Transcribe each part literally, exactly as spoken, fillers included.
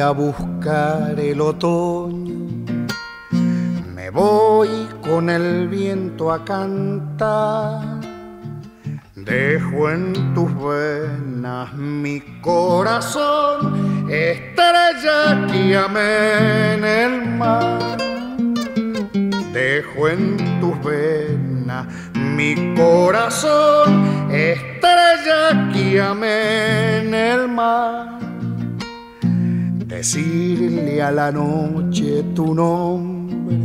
a buscar el otoño, me voy con el viento a cantar. Dejo en tus venas mi corazón, estrella que amé en el mar. Dejo en tus venas mi corazón, estrella que amé en el mar. Decirle a la noche tu nombre,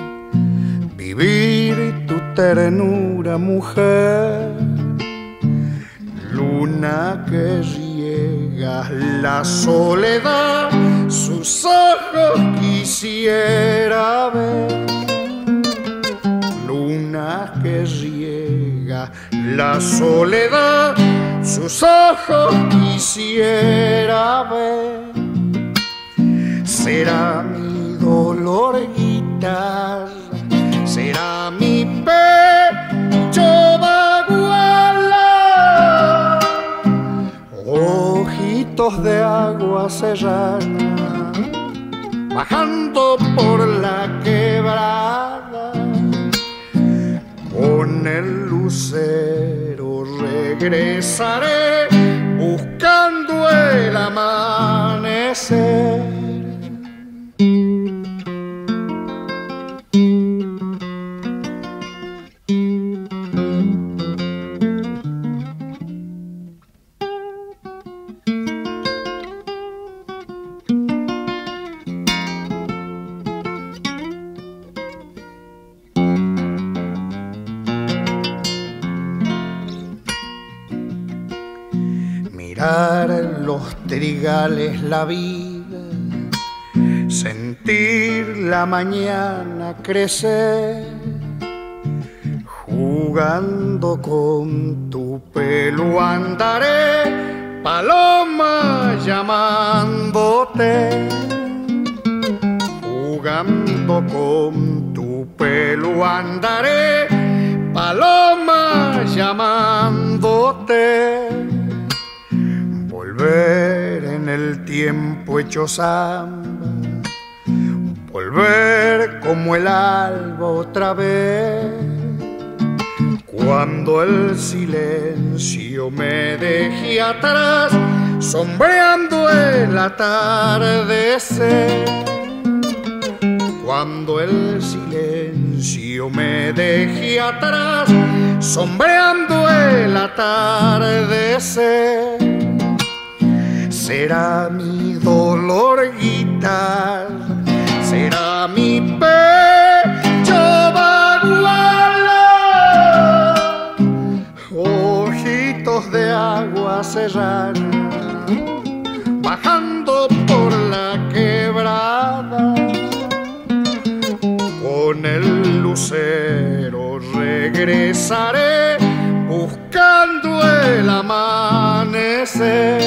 vivir tu ternura, mujer. Luna que riega la soledad, sus ojos quisiera ver. Luna que riega la soledad, sus ojos quisiera ver. Será mi dolor guitarra, será mi pecho baguala. Ojitos de agua serrana, bajando por la quebrada. Con el lucero regresaré, buscando el amanecer. Mirar en los trigales la vida, sentir la mañana crecer, jugando con tu pelo andaré, paloma llamándote. Jugando con tu pelo andaré, paloma llamándote. Volver en el tiempo hecho samba, volver como el alba otra vez. Cuando el silencio me deje atrás, sombreando el atardecer. Cuando el silencio me deje atrás, sombreando el atardecer. Será mi dolor guitarra, será mi pecho baguala. Ojitos de agua serrana, bajando por la quebrada. Con el lucero regresaré, buscando el amanecer.